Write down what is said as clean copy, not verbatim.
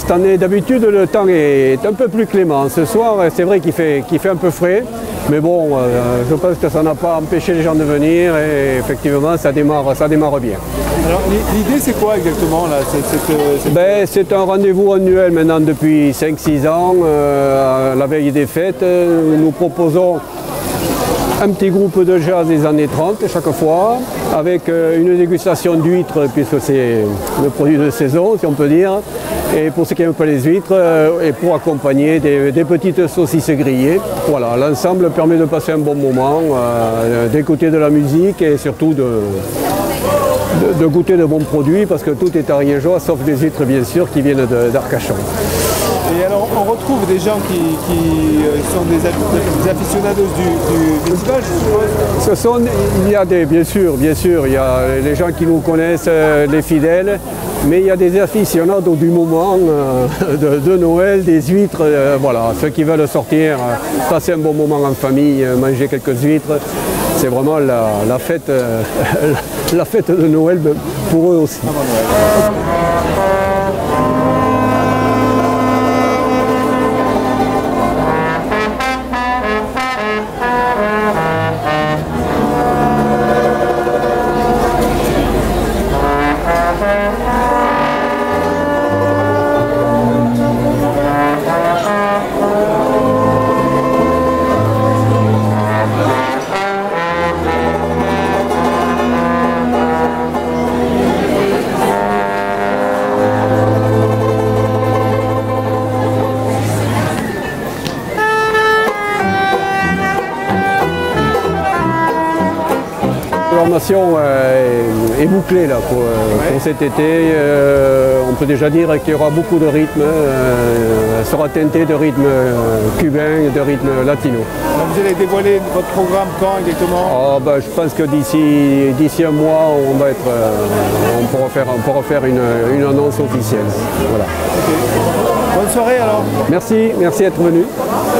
cette année, d'habitude, le temps est un peu plus clément. Ce soir, c'est vrai qu'il fait un peu frais, mais bon, je pense que ça n'a pas empêché les gens de venir et effectivement, ça démarre bien. Alors, l'idée, c'est quoi exactement là? C'est un rendez-vous annuel maintenant depuis 5-6 ans, à la veille des fêtes. Nous proposons un petit groupe de jazz des années 30 chaque fois, avec une dégustation d'huîtres, puisque c'est le produit de saison, si on peut dire. Et pour ceux qui n'aiment pas les huîtres, et pour accompagner des petites saucisses grillées. Voilà, l'ensemble permet de passer un bon moment, d'écouter de la musique et surtout de goûter de bons produits, parce que tout est ariégeois, sauf des huîtres bien sûr qui viennent d'Arcachon. Et alors on retrouve des gens qui sont des aficionados du festival, je suppose. Il y a bien sûr, il y a les gens qui nous connaissent, les fidèles, mais il y a des aficionados du moment de Noël, des huîtres, voilà, ceux qui veulent sortir, passer un bon moment en famille, manger quelques huîtres, c'est vraiment la fête, la fête de Noël pour eux aussi. La programmation est bouclée là, pour cet été. On peut déjà dire qu'il y aura beaucoup de rythmes. Elle sera teintée de rythmes cubains et de rythmes latino. Alors vous allez dévoiler votre programme quand exactement? Je pense que d'ici un mois, on pourra faire une annonce officielle. Voilà. Okay. Bonne soirée alors. Merci d'être venu.